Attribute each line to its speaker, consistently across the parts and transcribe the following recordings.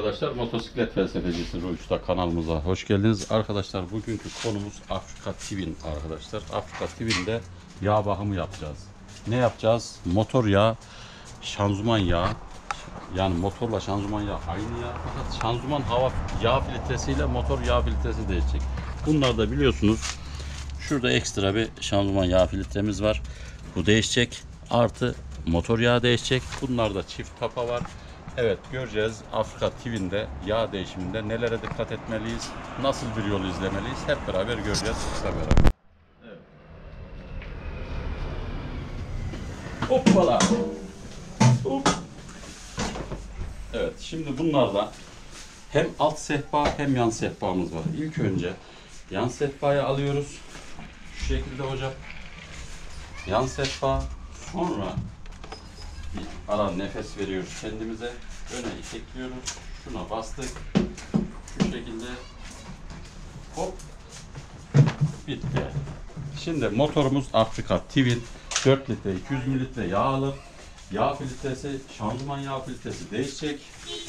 Speaker 1: arkadaşlar, motosiklet felsefecisi Ruhi Usta kanalımıza hoş geldiniz. Arkadaşlar bugünkü konumuz Afrika Twin arkadaşlar. Afrika Twin'de yağ bakımı yapacağız. Ne yapacağız? Motor yağı, şanzıman yağı. Yani motorla şanzıman yağı aynı yağ, fakat şanzıman hava yağ filtresiyle motor yağ filtresi değişecek. Bunlar da biliyorsunuz şurada ekstra bir şanzıman yağ filtremiz var. Bu değişecek. Artı motor yağı değişecek. Bunlarda çift tapa var. Evet, göreceğiz Afrika Twin'de yağ değişiminde nelere dikkat etmeliyiz, nasıl bir yol izlemeliyiz, hep beraber göreceğiz kısa beraber. Evet. Hoppala. Hop. Evet, şimdi bunlarda hem alt sehpa hem yan sehpamız var. İlk önce yan sehpayı alıyoruz. Şu şekilde hocam. Yan sehpa, sonra bir ara nefes veriyoruz kendimize. Öne itekliyoruz. Şuna bastık. Şu şekilde. Hop. Bitti. Şimdi motorumuz Afrika Twin. 4 litre 200 mililitre yağ alır. Yağ filtresi, şanzıman yağ filtresi değişecek.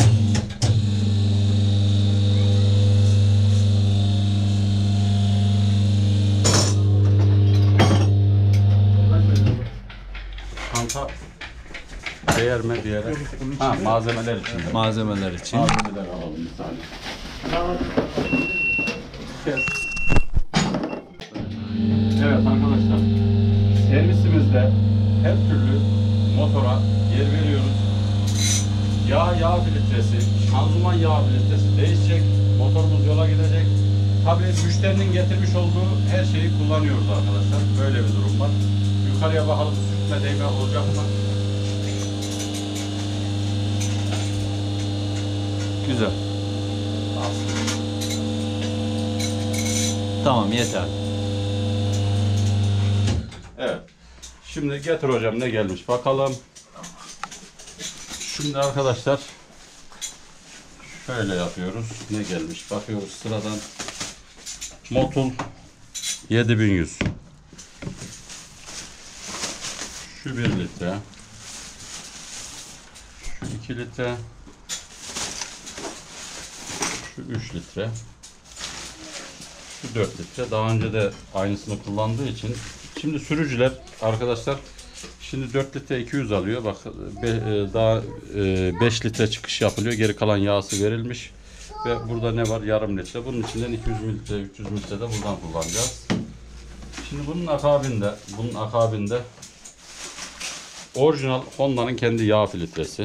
Speaker 1: Çanta değer mi bir yere? Ha, malzemeler için.
Speaker 2: Malzemeler için.
Speaker 1: Malzemeler alalım bir saniye. Kes. Evet arkadaşlar, servisimizde her türlü motora yer veriyoruz. Yağ filtresi, şanzıman yağ filtresi değişecek. Motorumuz yola gidecek. Tabii müşterinin getirmiş olduğu her şeyi kullanıyoruz arkadaşlar. Böyle bir durum var. Yukarıya bakalım, sürtme değme olacak mı?
Speaker 2: Güzel. Tamam, yeter.
Speaker 1: Evet. Şimdi getir hocam, ne gelmiş bakalım. Şimdi arkadaşlar şöyle yapıyoruz. Ne gelmiş bakıyoruz sıradan. Motul 7100. Şu 1 litre. Şu 2 litre. Şu 3 litre. Şu 4 litre. Daha önce de aynısını kullandığı için. Şimdi sürücüler arkadaşlar, şimdi 4 litre 200 alıyor. Bak daha 5 litre çıkış yapılıyor. Geri kalan yağsı verilmiş. Ve burada ne var? Yarım litre. Bunun içinden 200 mililitre, 300 mililitre de buradan kullanacağız. Şimdi bunun akabinde orijinal Honda'nın kendi yağ filtresi.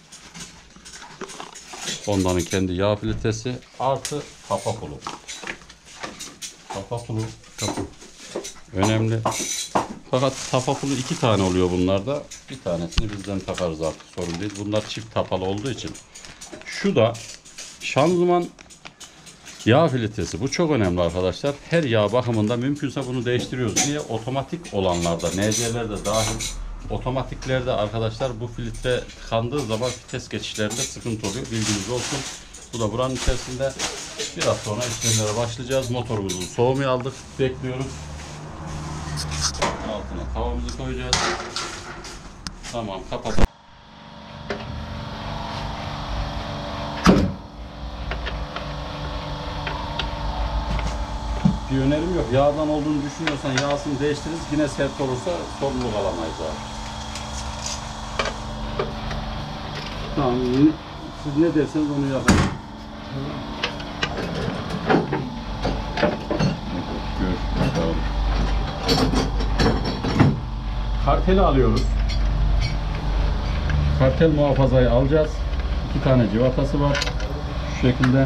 Speaker 1: Honda'nın kendi yağ filtresi artı tapa pulu. Tapa pulu önemli. Fakat tapa pulu 2 tane oluyor bunlarda. Bir tanesini bizden takarız artık, sorun değil. Bunlar çift tapalı olduğu için. Şu da şanzıman yağ filtresi. Bu çok önemli arkadaşlar. Her yağ bakımında mümkünse bunu değiştiriyoruz. Niye? Otomatik olanlarda, NC'lerde dahil, otomatiklerde arkadaşlar bu filtre tıkandığı zaman vites geçişlerinde sıkıntı oluyor. Bilginiz olsun. Bu da buranın içerisinde. Biraz sonra işlemlere başlayacağız. Motorumuzun soğumayı aldık. Bekliyoruz. Altına tavamızı koyacağız. Tamam, kapatalım. Bir önerim yok. Yağdan olduğunu düşünüyorsan yağsını değiştiririz. Yine sert olursa sorumluluk alamayız abi. Tamam, siz ne derseniz onu yapalım. Karteli alıyoruz. Kartel muhafazayı alacağız. 2 tane civatası var. Şu şekilde.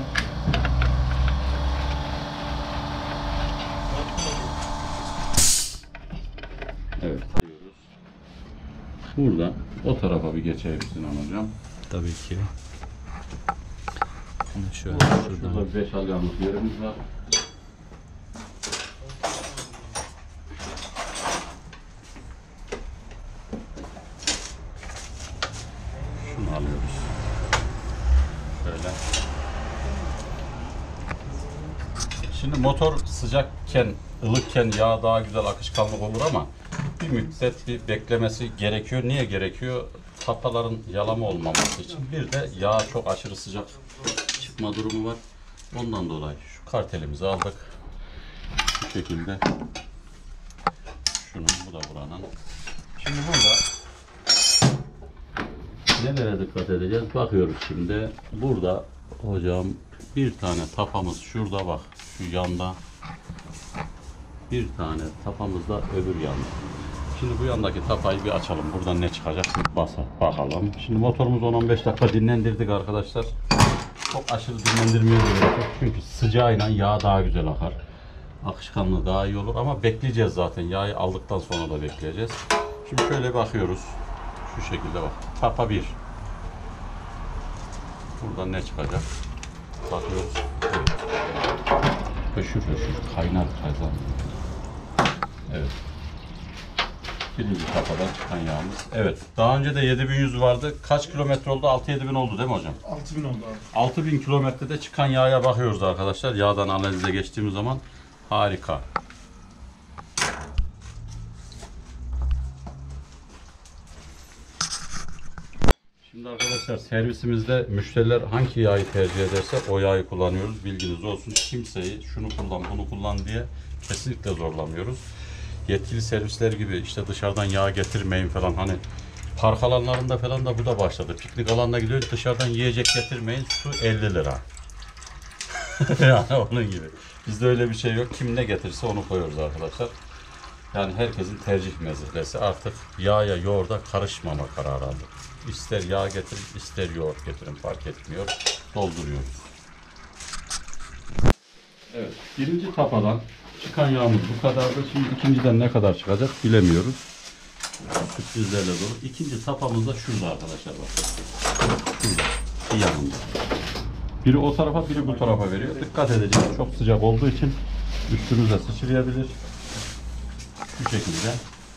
Speaker 1: Evet. Burada o tarafa bir geçelim Sinan hocam.
Speaker 2: Tabii ki. Bunu şöyle
Speaker 1: Şurada 5 alyanlık yerimiz var. Şunu alıyoruz. Şöyle. Şimdi motor sıcakken, ılıkken yağ daha güzel akışkanlık olur ama bir müddet bir beklemesi gerekiyor. Niye gerekiyor? Tapaların yalama olmaması için. Bir de yağ çok aşırı sıcak ısıtma durumu var. Ondan dolayı şu kartelimizi aldık. Bu şekilde. Şunun, bu da buranın. Şimdi burada nelere dikkat edeceğiz? Bakıyoruz şimdi. Burada hocam bir tane tapamız şurada bak. Şu yanda. Bir tane tapamız da öbür yanda. Şimdi bu yandaki tapayı bir açalım. Buradan ne çıkacak bir bakalım. Şimdi motorumuzu 10-15 dakika dinlendirdik arkadaşlar. Çok aşırı dinlendirmeye gerek yok. Çünkü sıcağıyla yağ daha güzel akar. Akışkanlığı daha iyi olur ama bekleyeceğiz zaten. Yağı aldıktan sonra da bekleyeceğiz. Şimdi şöyle bakıyoruz. Şu şekilde bak. Tapa 1. Buradan ne çıkacak? Bakıyoruz. Evet. Höşür höşür. Kaynar kazan. Evet. Birinci tapadan çıkan yağımız. Evet. Daha önce de 7100 vardı. Kaç kilometre oldu? 6-7 bin oldu değil mi hocam?
Speaker 3: 6000 oldu abi.
Speaker 1: 6000 kilometrede çıkan yağa bakıyoruz arkadaşlar. Yağdan analize geçtiğimiz zaman harika. Şimdi arkadaşlar servisimizde müşteriler hangi yağı tercih ederse o yağı kullanıyoruz. Bilginiz olsun. Kimseyi şunu kullan, bunu kullan diye kesinlikle zorlamıyoruz. Yetkili servisler gibi işte dışarıdan yağ getirmeyin falan, hani park alanlarında falan da bu da başladı. Piknik alanına gidiyoruz, dışarıdan yiyecek getirmeyin, su 50 lira. Yani onun gibi. Bizde öyle bir şey yok. Kim ne getirirse onu koyuyoruz arkadaşlar. Yani herkesin tercih meselesi. Artık yağa yoğurda karışmama kararı aldık. İster yağ getirin, ister yoğurt getirin, fark etmiyor. Dolduruyoruz. Evet, birinci tapadan çıkan yağımız bu kadardı. Şimdi ikinciden ne kadar çıkacak bilemiyoruz. Sürprizlerle dolu. İkinci tapamız da şurada arkadaşlar, bak. Şurada, bir yanında. Biri o tarafa, biri bu tarafa veriyor. Dikkat edeceğiz. Çok sıcak olduğu için üstünüze sıçrayabilir. Bu şekilde.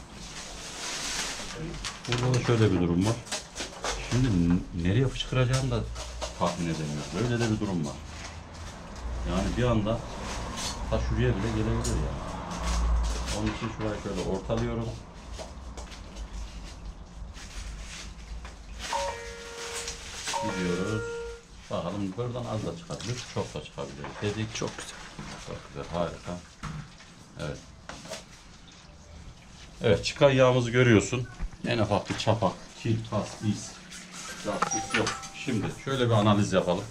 Speaker 1: Burada da şöyle bir durum var. Şimdi nereye fışkıracağını da tahmin edemiyoruz. Böyle de bir durum var. Yani bir anda ta şuraya bile gelebilir yani. Onun için şurayı şöyle ortalıyorum. Gidiyoruz. Bakalım, buradan az da çıkabilir, çok da çıkabilir. Dedik.
Speaker 2: Çok güzel.
Speaker 1: Çok güzel, harika. Evet. Evet, çıkan yağımızı görüyorsun. En ufak bir çapak, kil, pas, iz, lastik yok. Şimdi şöyle bir analiz yapalım.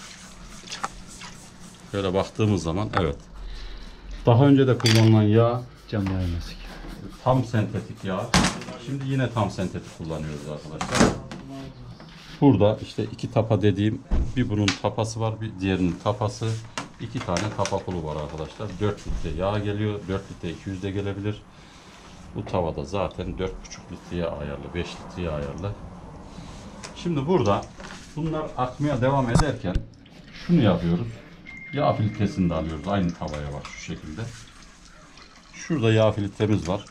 Speaker 1: Şöyle baktığımız zaman evet. Daha önce de kullanılan yağ
Speaker 2: Cam yayması.
Speaker 1: tam sentetik yağ. Şimdi yine tam sentetik kullanıyoruz arkadaşlar. Burada işte iki tapa dediğim, bir bunun tapası var, bir diğerinin tapası. İki tane tapa pulu var arkadaşlar. 4 litre yağ geliyor. 4 litre 200 de gelebilir. Bu tavada zaten 4,5 litreye ayarlı, 5 litreye ayarlı. Şimdi burada bunlar akmaya devam ederken şunu yapıyoruz. Yağ filtresini de alıyoruz. Aynı tavaya bak, şu şekilde. Şurada yağ filtremiz var.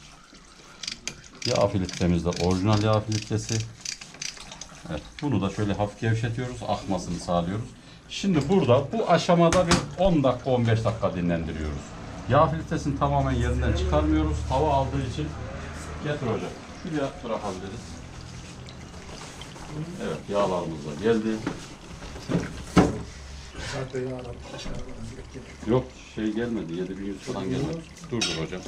Speaker 1: Yağ filtremiz de orijinal yağ filtresi. Evet, bunu da şöyle hafif gevşetiyoruz. Akmasını sağlıyoruz. Şimdi burada bu aşamada bir 10 dakika 15 dakika dinlendiriyoruz. Yağ filtresini tamamen yerinden çıkarmıyoruz. Hava aldığı için getir hocam. Şuraya bırakabiliriz. Evet, yağlarımız da geldi. Yok, şey gelmedi. 7100 falan gelmedi. Durdur hocam.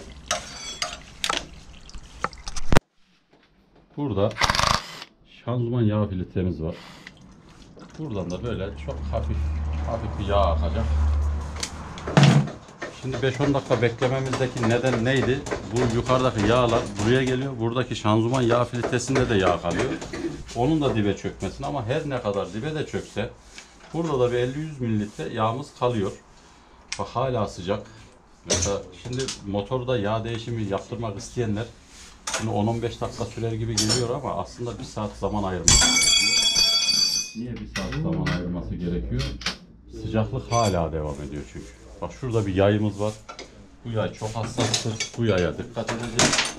Speaker 1: Burada şanzıman yağ filtremiz var. Buradan da böyle çok hafif bir yağ akacak. Şimdi 5-10 dakika beklememizdeki neden neydi? Bu yukarıdaki yağlar buraya geliyor. Buradaki şanzıman yağ filtresinde de yağ kalıyor. Onun da dibe çökmesine, ama her ne kadar dibe de çökse burada da bir 50-100 mililitre yağımız kalıyor. Bak hala sıcak. Mesela şimdi motorda yağ değişimi yaptırmak isteyenler, şimdi 10-15 dakika sürer gibi geliyor ama aslında 1 saat zaman ayırması gerekiyor. Niye 1 saat zaman ayırması gerekiyor? Sıcaklık hala devam ediyor çünkü. Bak şurada bir yayımız var. Bu yay çok hassastır. Bu yaya dikkat edeceğiz.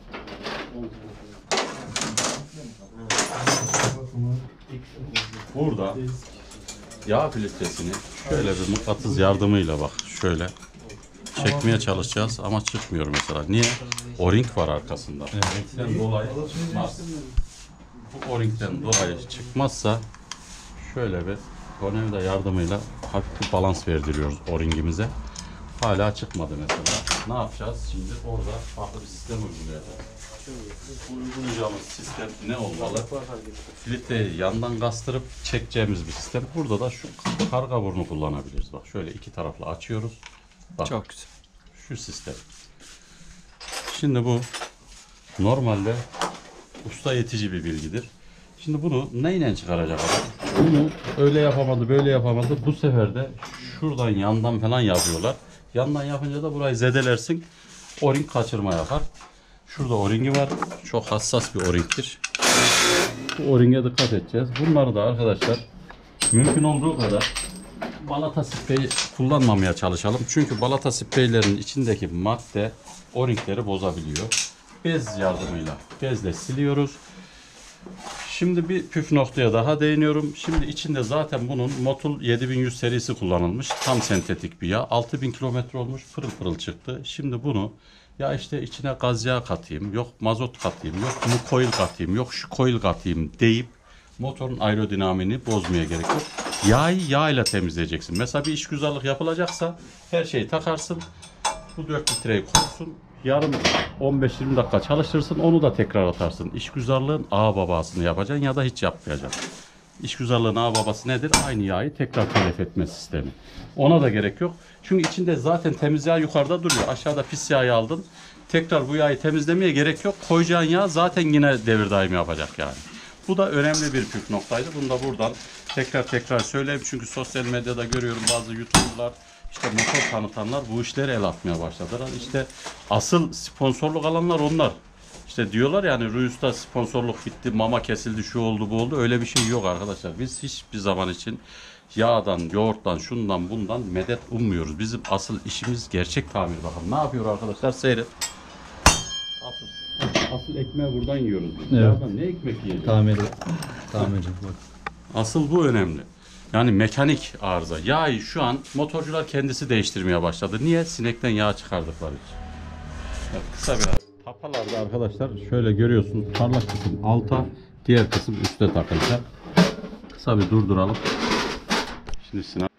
Speaker 1: Burada yağ filtresini şöyle bir mıknatıs yardımıyla bak şöyle çekmeye çalışacağız ama çıkmıyor mesela. Niye? O-ring var arkasında. O-ringden dolayı çıkmaz. Bu O-ringden dolayı çıkmazsa şöyle bir tornavida yardımıyla hafif bir balans verdiriyoruz o-ringimize. Hala çıkmadı mesela. Ne yapacağız? Şimdi orada farklı bir sistem uygulayacağız. Bu uygulayacağımız sistem ne olmalı? Filtreyi yandan kastırıp çekeceğimiz bir sistem. Burada da şu karga burnu kullanabiliriz. Bak şöyle iki taraflı açıyoruz. Bak,
Speaker 2: Çok güzel.
Speaker 1: şu sistem. Şimdi bu normalde usta yetici bir bilgidir. Şimdi bunu neyle çıkaracak adam? Bunu öyle yapamadı, böyle yapamadı. Bu sefer de şuradan yandan falan yapıyorlar. Yandan yapınca da burayı zedelersin. O-ring kaçırma yapar. Şurada o-ringi var. Çok hassas bir o-ringtir. Bu o-ringe dikkat edeceğiz. Bunları da arkadaşlar mümkün olduğu kadar balata spreyi kullanmamaya çalışalım. Çünkü balata spreylerin içindeki madde o-ringleri bozabiliyor. Bez yardımıyla bezle siliyoruz. Şimdi bir püf noktaya daha değiniyorum. Şimdi içinde zaten bunun Motul 7100 serisi kullanılmış. Tam sentetik bir yağ. 6000 kilometre olmuş. Pırıl pırıl çıktı. Şimdi bunu ya işte içine gaz yağı katayım, yok mazot katayım, yok bunu coil katayım, yok şu coil katayım deyip motorun aerodinamini bozmaya gerek yok. Yağı yağ ile temizleyeceksin. Mesela bir işgüzarlık yapılacaksa her şeyi takarsın. Bu 4 litreyi koysun. Yarım 15-20 dakika çalıştırsın. Onu da tekrar atarsın. İşgüzarlığın ağababasını yapacaksın ya da hiç yapmayacaksın. İşgüzarlığın ağababası nedir? Aynı yağı tekrar telef etme sistemi. Ona da gerek yok. Çünkü içinde zaten temiz yağ yukarıda duruyor. Aşağıda pis yağı aldın. Tekrar bu yağı temizlemeye gerek yok. Koyacağın yağ zaten yine devir daimi yapacak yani. Bu da önemli bir püf noktaydı. Bunu da buradan tekrar söyleyeyim. Çünkü sosyal medyada görüyorum bazı YouTuber'lar, işte motor tanıtanlar bu işlere el atmaya başladılar. İşte asıl sponsorluk alanlar onlar. İşte diyorlar yani Ruyus'ta sponsorluk bitti, mama kesildi, şu oldu, bu oldu. Öyle bir şey yok arkadaşlar. Biz hiçbir zaman için yağdan, yoğurttan, şundan, bundan medet ummuyoruz. Bizim asıl işimiz gerçek tamir. Bakın ne yapıyor arkadaşlar, seyret. Asıl ekmeği buradan yiyoruz.
Speaker 2: Evet.
Speaker 1: Yağdan ne ekmek yiyeceğiz?
Speaker 2: Tamirci bak.
Speaker 1: Asıl bu önemli. Yani mekanik arıza. Yağı şu an motorcular kendisi değiştirmeye başladı. Niye? Sinekten yağ çıkardıkları için. Evet, kısa bir tapalarda arkadaşlar şöyle görüyorsunuz. Parlak kısım alta, diğer kısım üste takılacak. Kısa bir durduralım. Şimdi Sinan.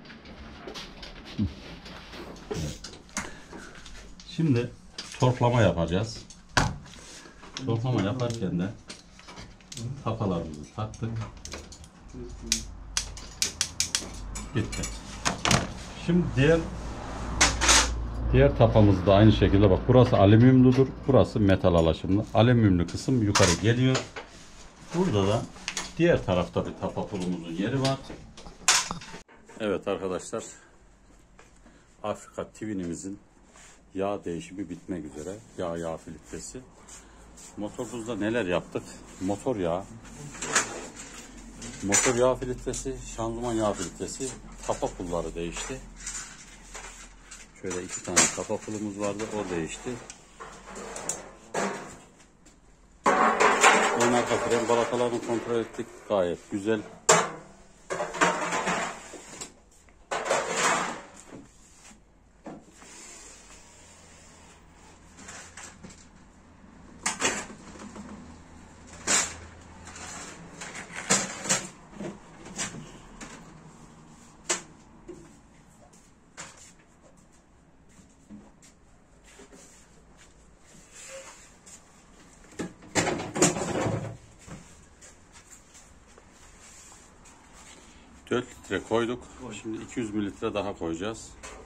Speaker 1: Şimdi torklama yapacağız. Torklama yaparken de tapalarımızı taktık. Bitti. Şimdi diğer tapamız da aynı şekilde, bak burası alüminyumludur. Burası metal alaşımlı. Alüminyumlu kısım yukarı geliyor. Burada da diğer tarafta bir tapa pulumuzun yeri var. Evet arkadaşlar. Afrika Twin'imizin yağ değişimi bitmek üzere. Yağ filtresi. Motorumuzda neler yaptık? Motor yağı filtresi, şanzıman yağ filtresi, tapa pulları değişti. Şöyle 2 tane tapa pulumuz vardı, o değişti. Ön arka fren balatalarını kontrol ettik, gayet güzel. ...4 litre koyduk. Şimdi 200 mililitre daha koyacağız.